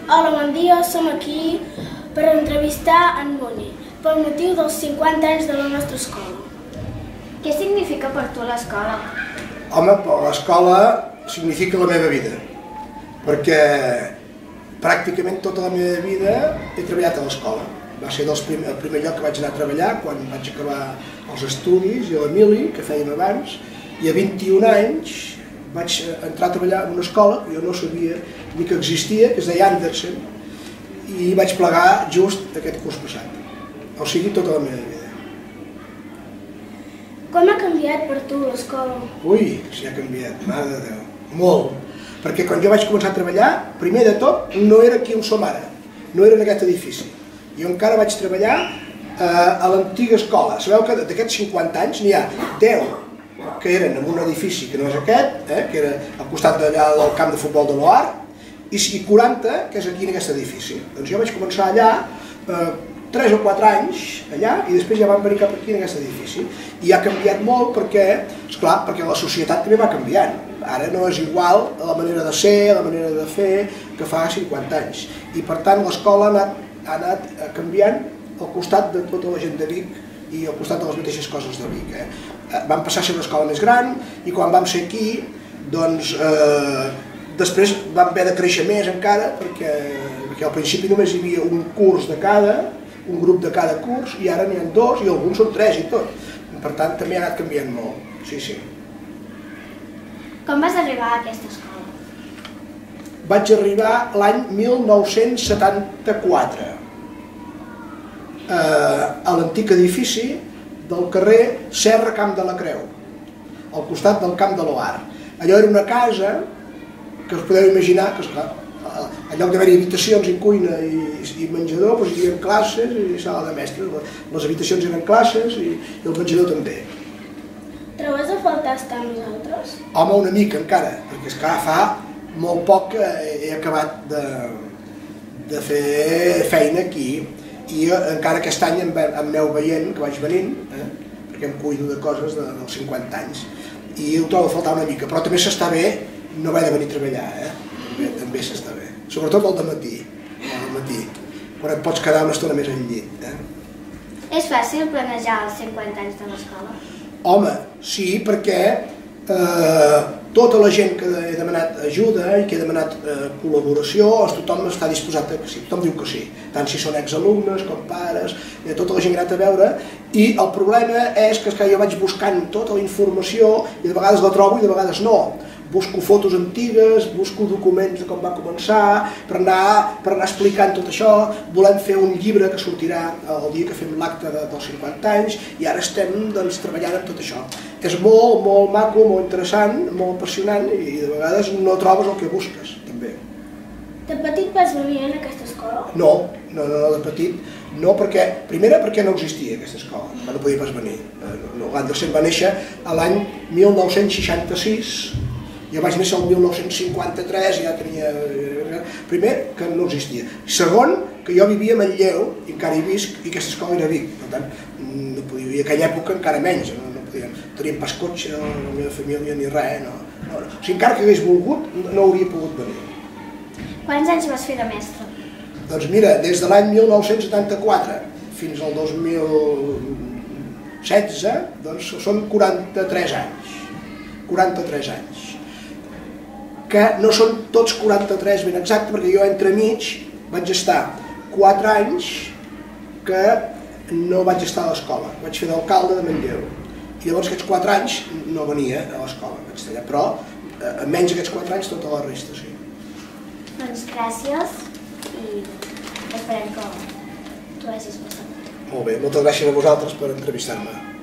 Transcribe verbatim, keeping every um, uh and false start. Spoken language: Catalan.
Hola, bon dia, som aquí per entrevistar en Moni, pel motiu dels cinquanta anys de la nostra escola. Què significa per tu l'escola? Home, l'escola significa la meva vida, perquè pràcticament tota la meva vida he treballat a l'escola. Va ser el primer lloc que vaig anar a treballar quan vaig acabar els estudis, i a l'Emili, que fèiem abans, i a vint-i-un anys vaig entrar a treballar en una escola que jo no sabia ni que existia, que es deia Andersen, i vaig plegar just aquest curs passat. O sigui, tota la meva vida. Com ha canviat per tu l'escola? Ui, si ha canviat, mare de Déu, molt. Perquè quan jo vaig començar a treballar, primer de tot, no era aquí on som ara, no era en aquest edifici. Jo encara vaig treballar a l'antiga escola. Sabeu que d'aquests cinquanta anys n'hi ha deu que eren en un edifici que no és aquest, que era al costat d'allà del camp de futbol de l'Oar, i quaranta que és aquí en aquest edifici. Doncs jo vaig començar allà tres o quatre anys, allà, i després ja vam venir cap aquí en aquest edifici. I ha canviat molt perquè, esclar, perquè la societat també va canviant. Ara no és igual la manera de ser, la manera de fer, que fa cinquanta anys. I per tant l'escola ha anat ha anat canviant al costat de tota la gent de Vic i al costat de les mateixes coses de Vic. Vam passar a ser una escola més gran i quan vam ser aquí, doncs, després vam haver de créixer més encara perquè al principi només hi havia un curs de cada, un grup de cada curs, i ara n'hi ha dos i alguns són tres i tot. Per tant, també ha anat canviant molt. Sí, sí. Com vas arribar a aquesta escola? Vaig arribar l'any mil nou-cents setanta-quatre a l'antic edifici del carrer Serra Camp de la Creu, al costat del camp de l'Oar. Allò era una casa que us podeu imaginar que, esclar, en lloc d'haver-hi habitacions i cuina i menjador, hi havia classes i sala de mestres. Les habitacions eren classes i el menjador també. Trobes a faltar estar amb nosaltres? Home, una mica encara, perquè esclar, fa molt poc que he acabat de fer feina aquí i encara aquest any em aneu veient que vaig venint, perquè em cuido de coses dels cinquanta anys, i ho trobo a faltar una mica, però també s'està bé no haver de venir a treballar, també s'està bé, sobretot el dematí, quan et pots quedar una estona més al llit. És fàcil planejar els cinquanta anys de l'escola? Home, sí, perquè tota la gent que he demanat ajuda i que he demanat col·laboració, tothom està disposat a que sí, tothom diu que sí, tant si són exalumnes com pares, tota la gent que he anat a veure, i el problema és que jo vaig buscant tota la informació i de vegades la trobo i de vegades no. Busco fotos antigues, busco documents de com va començar, per anar explicant tot això. Volem fer un llibre que sortirà el dia que fem l'acte dels cinquanta anys i ara estem treballant en tot això. És molt, molt maco, molt interessant, molt apassionant i de vegades no trobes el que busques, també. De petit vas venir en aquesta escola? No, no, no, de petit no, perquè, primera perquè no existia aquesta escola, no podia pas venir. L'Andersen va néixer l'any mil nou-cents seixanta-sis, jo vaig néixer el mil nou-cents cinquanta-tres, ja tenia... Primer, que no existia. Segon, que jo vivia a Manlleu, i encara hi visc, i aquesta escola era a Vic. Per tant, no podia dir, en aquella època encara menys, no teníem pas cotxe, la meva família, ni res, no. O sigui, encara que hagués volgut, no hauria pogut venir. Quants anys vas fer de mestre? Doncs mira, des de l'any mil nou-cents setanta-quatre fins al dos mil setze, doncs són quaranta-tres anys. quaranta-tres anys. Que no són tots quaranta-tres ben exacte, perquè jo entremig vaig estar quatre anys que no vaig estar a l'escola, vaig fer d'alcalde de Manlleu, i llavors aquests quatre anys no venia a l'escola, vaig tallar, però menys aquests quatre anys tota la resta, sí. Doncs gràcies i esperem que t'ho hagis passat. Molt bé, moltes gràcies a vosaltres per entrevistar-me.